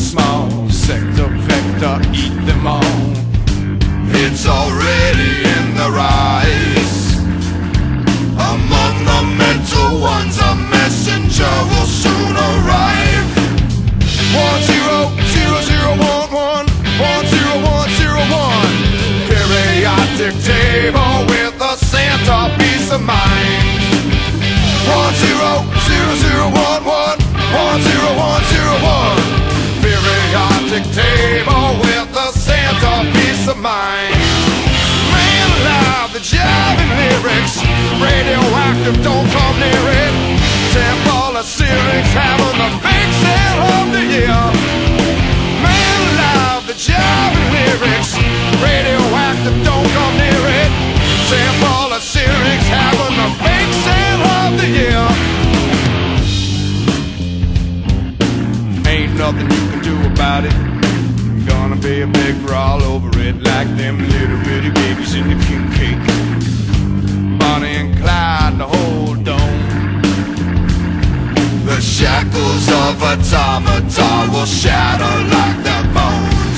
small. Sector, vector, eat them all. It's already in the rise. Among the mental ones, a messenger will soon arrive. 100011 10101. Periodic table with a centerpiece of mind. 100011 10101. Periodic table with a centerpiece of mind. Man alive, the jiving lyrics. Radioactive, don't come near it. Temple of Syrinx having the big sale of the year. Man alive, the jiving lyrics. Radioactive, don't come near it. Temple of Syrinx having the big sale of the year. Ain't nothing you can do about it. Gonna be a big brawl over it, like them little bitty babies in the king cake. Bonnie and Clyde, the whole dome. The shackles of automata will shatter like their bones.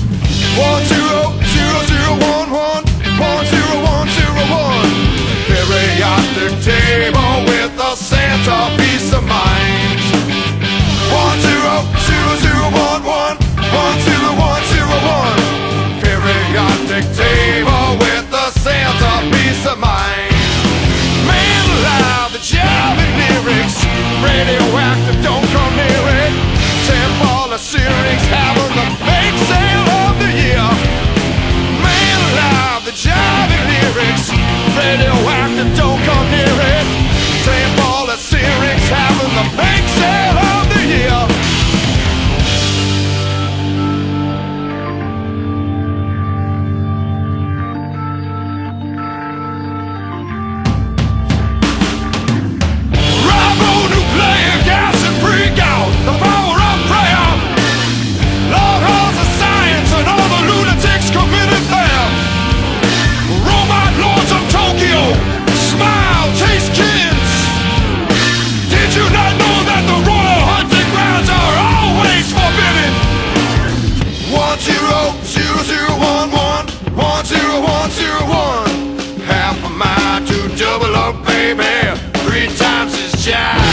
100011 10101. Periodic table with a centerpiece of mind. 100011 10101. Periodic table with a centerpiece of mind. Man alive, the jiving lyrics. Radioactive, don't come near it. Temple of Syrinx having the big sale of the year. Man alive, the jiving lyrics. Radioactive, don't come near it. Temple of Syrinx having the big sale of the year. Half a mile to double up, baby. 3 times his jive.